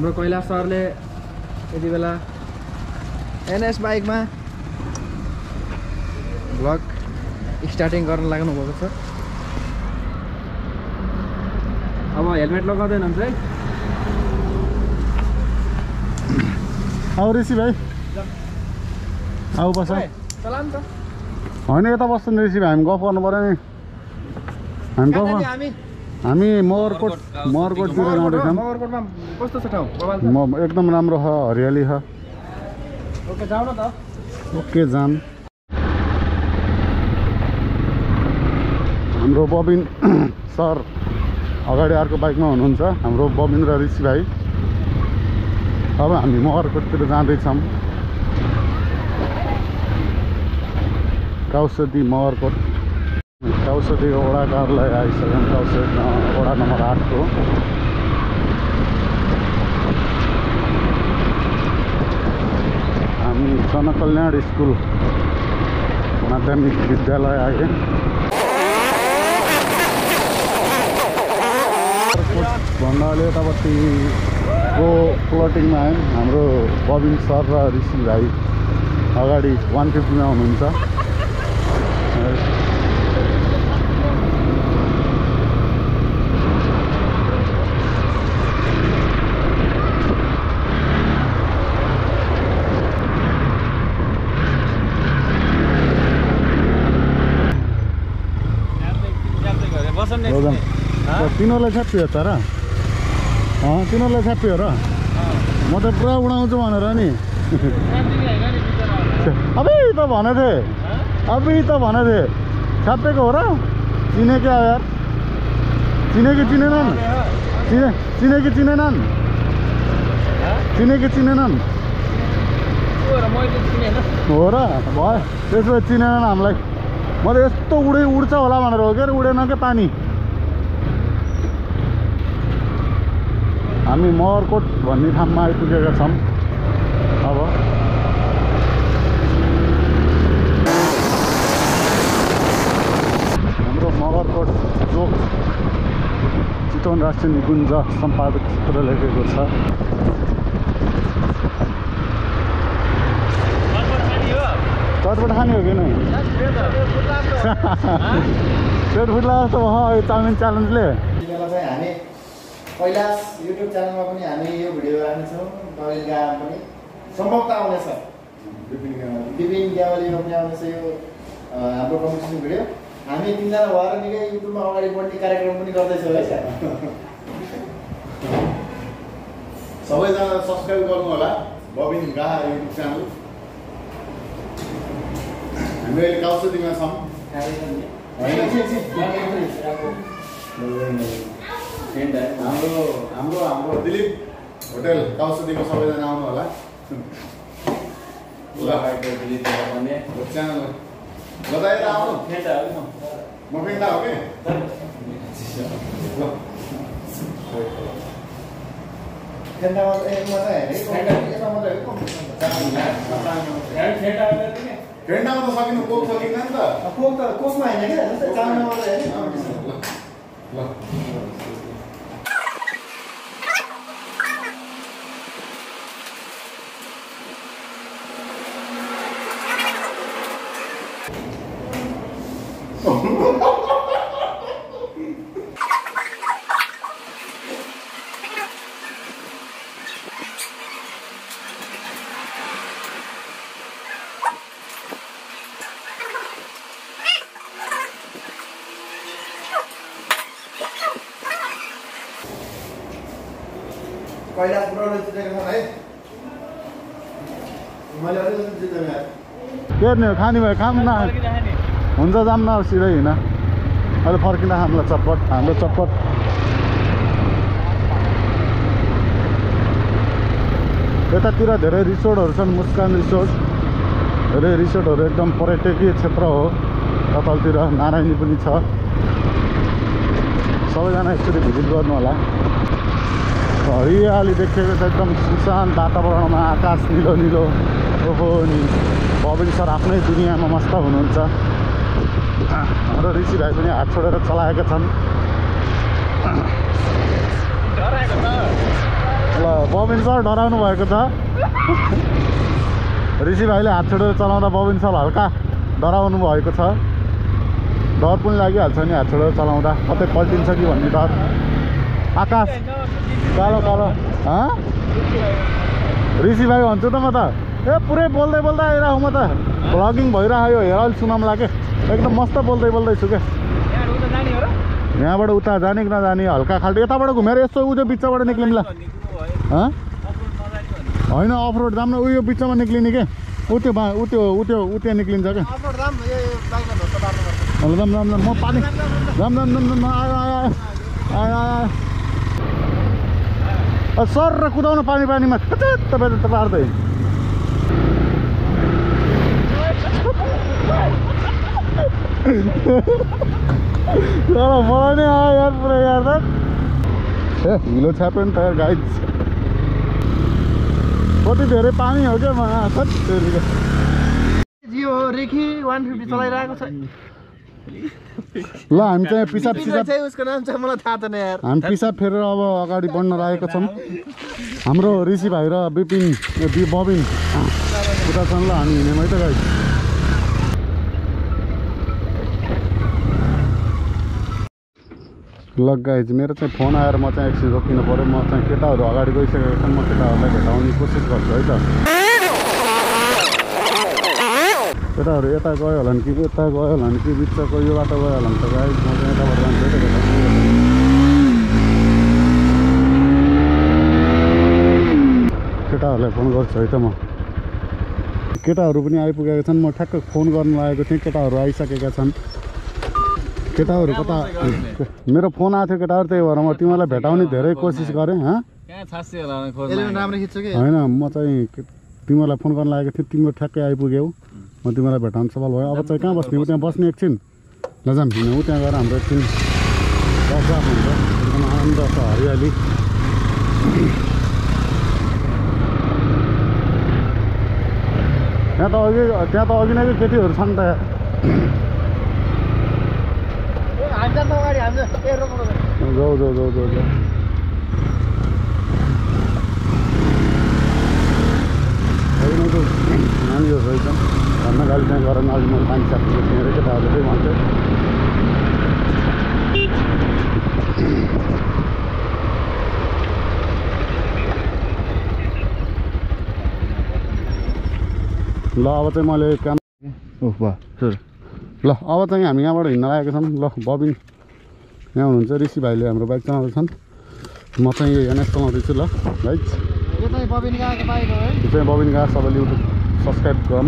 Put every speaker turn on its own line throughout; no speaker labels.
हाम्रो कैलाश सरले यति बेला एनएस बाइकमा भ्लग स्टार्टिङ गर्न लाग्नु भएको छ। अब हेलमेट लगाउँदैन हुन्छ है।
आऊ ऋषि भाइ आऊ बस
चला नि त।
होइन यता बस्छ नि ऋषि भाइ, हामी गफ गर्नु पर्यो नि। हामी मगरकोटतिर जाँदैछौँ।
मगरकोटमा कस्तो छ ठाउँ?
एकदम राम्रो छ, हरियाली छ।
ओके जाऊ न त।
ओके जाम। हाम्रो बबिन सर अगाडि अर्को बाइकमा हुनुहुन्छ, हाम्रो बबिन र ऋषि भाइ। अब हामी मगरकोटतिर जाँदैछौँ। काउसदी मगरकोट। काउसदीको वडा कार्यालय आइसक्यौँ। काउसदी वडा नम्बर 8 को। हामी जनकल्याण स्कुल माध्यमिक विद्यालय आए। भन्दा अहिले यतापट्टिको प्लटिङमा आयौँ। हाम्रो बबिन सर र ऋषि भाइ अगाडि 150 मा हुनुहुन्छ। तिनीहरूलाई छ्याप्पियो तर तिनीहरूलाई छ्याप्पियो र म त पुरा उडाउँछु भनेर नि। अबै त भनेथे छ्याप्पेको हो र। चिने क्या यार? चिने कि चिनेनन्? चिने कि चिनेनन्? हो र भयो। त्यसो भए चिनेनन् हामीलाई। म त यस्तो उड्छ होला भनेर हो क्या, उडेन क्या पानी। हामी मगरकोट भन्ने ठाउँमा आइपुगेका छौँ। अब हाम्रो मगरकोट चोक चितवन राष्ट्रिय निकुञ्ज सम्पादक चित्र लेखेको छ। चटपट खाने हो कि नै? पेट फुट्ला जस्तो भयो चाउमिन च्यालेन्जले।
कैलाश युट्युब च्यानलमा पनि हामी यो भिडियो राख्नेछौँ। बबिनका पनि सम्भवतः आउनेछ, विपिन ग्यावालीमा पनि आउनेछ यो हाम्रो कम्पिटिसन भिडियो। हामी तिनजना भएर निकै युट्युबमा अगाडि बढ्ने कार्यक्रम पनि गर्दैछौँ है।
सबैजना सब्सक्राइब गर्नु होला बबिन गाहा युट्युब च्यानल। हामी अहिले काउसदीमा छौँ। हाम्रो दिलीप होटल काउसदीमा सबैजना आउनु होला। च्यानल बताएर आउनु। म फेन्टा हो कि फेन्टामा त सकिनु, कोक सकिन्न नि त।
कोकमा होइन क्या, जस्तै चाउमिनमा मात्रै होइन।
ल
कैलाश पुऱ्याउनु जितेको छ है। मैले अलिकति जितेँ यार।
के नि खाने भयो? काम न हुन्छ, जाम न सिधै हिँड। अहिले फर्किँदा हामीलाई चटपट, हाम्रो चटपट। यतातिर धेरै रिसोर्टहरू छन्। मुस्कान रिसोर्ट, धेरै रिसोर्टहरू एकदम पर्यटकीय क्षेत्र हो। कपालतिर नारायणी पनि छ। सबैजना एकचोटि भिजिट गर्नु होला। हरियाली देखेको छ, एकदम सुसान वातावरणमा, आकाश निलो निलो। ओहो नि बबिन सर आफ्नै दुनियाँमा मस्त हुनुहुन्छ। हाम्रो ऋषि भाइ पनि हात छोडेर चलाएका छन्। ल बबिन सर डराउनु भएको छ ऋषि भाइले हात छोडेर चलाउँदा बबिन सर हल्का डराउनु भएको छ डर पनि लागिहाल्छ नि हात छोडेर चलाउँदा कतै पल्टिन्छ कि भन्ने डर आकाश कालो कालो ऋषि भाइ भन्छु त म त ए पुरै बोल्दै बोल्दै आइरहेको म त भ्लगिङ भइरहेको यो हेर अहिले सुनाउँला के एकदम मस्त बोल्दै बोल्दैछु क्या यहाँबाट उता जाने कि नजाने हल्का खाल्टो यताबाट घुमेर यसो उयो बिचबाट निक्लिम ल होइन अफ रोड जाम न उयो बिचमा निक्लिने के उत्यो उत्यो निक्लिन्छ क्या जाम जाम जाम म पानी जाम जाम जाम जाम आयो आयो आयो सर र कुदाउन पानीमा तपाईँ त पार्दै मलाई नै आयो यार पुरा यार त ए हिलो छ्याप्यो नि त यार गाइड कति धेरै पानी हो क्या
जियो रेखी 150 चलाइरहेको छ
ल हामी चाहिँ पिसाब
उसको नाम चाहिँ मलाई थाहा छैन यार
हामी पिसाब फेरेर अब अगाडि बढ्न लागेको छौँ हाम्रो ऋषि भाइ र बिपिन बबिन उता छन् ल हामी हिँड्यौँ है त गाइड ल गाइज मेरो चाहिँ फोन आएर म चाहिँ एकछिन रोकिनु पऱ्यो म चाहिँ केटाहरू अगाडि गइसकेको छन् म केटाहरूलाई भेटाउने कोसिस गर्छु है त केटाहरू यता गयो होला कि यता गयो होला कि बिचको यो बाटो गयो होला नि त गाइज म चाहिँ यताबाट जान्छु है त केटाहरूलाई फोन गर्छु है त म केटाहरू पनि आइपुगेका छन् म ठ्याक्क फोन गर्नु लागेको थिएँ केटाहरू आइसकेका छन् केटाहरू कता मेरो फोन आएको थियो केटाहरू त्यही भएर म तिमीलाई भेटाउने धेरै कोसिस गरेँ होइन म चाहिँ तिमीलाई फोन गर्न लागेको थिएँ तिम्रो ठ्याक्कै आइपुग्यौ म तिमीलाई भेटाउनु सफल भयो अब चाहिँ कहाँ बस्ने त्यहाँ बस्ने एकछिन लजाम हिँड्यौँ त्यहाँ गएर हाम्रो एकछिन बसबास हुन्छ एकदम आनन्द छ हरियाली त्यहाँ त अघि नै केटीहरू छन् त जाऊ जाऊ जाऊ जाऊ जाऊ नानीहरू रहेछन् घरमा गाडी त्यहाँ गरेर अघि मैले पानी साप्छु त्यहाँ केटाहरूले त्यही भन्थ्यो ल अब चाहिँ मैले काम ल अब चाहिँ हामी यहाँबाट हिँड्न लागेको छौँ ल बबिन यहाँ हुनुहुन्छ ऋषि भाइले हाम्रो बाइक चलाउँदैछन् म चाहिँ यो एनएस चलाउँदैछु ल भाइ
यो चाहिँ बबिन गाएको बाइक हो है
यो चाहिँ बबिन गा सबैले युट्युब सब्सक्राइब गरौँ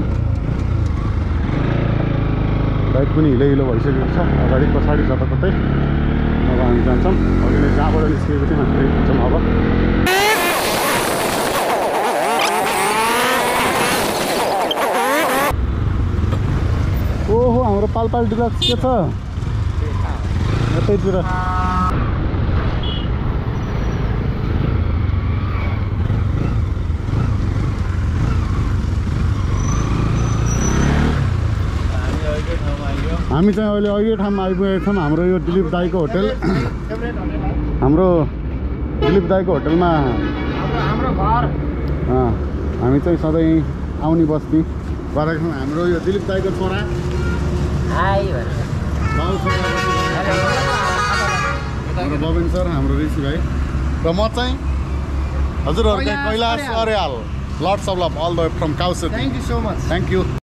बाइक पनि हिलो हिलो भइसकेको छ अगाडि पछाडि जताततै अब हामी जान्छौँ अघि नै जहाँबाट निस्केको थियौँ हामी फेरि जान्छौँ अब ओहो हाम्रो पालपाल डिलक्स के छ यतैतिर हामी चाहिँ अहिले अघि ठाउँमा आइपुगेका छौँ हाम्रो यो दिलीप दाईको होटल हाम्रो दिलीप दाईको होटलमा हामी चाहिँ सधैँ आउने बस्ती गरेका छौँ हाम्रो यो दिलीप दाईको छोरा हाम्रो बबिन सर हाम्रो ऋषि भाइ र म चाहिँ हजुरहरूको Kailash Aryal lots of love all the way from काउसेती
thank you so much
thank you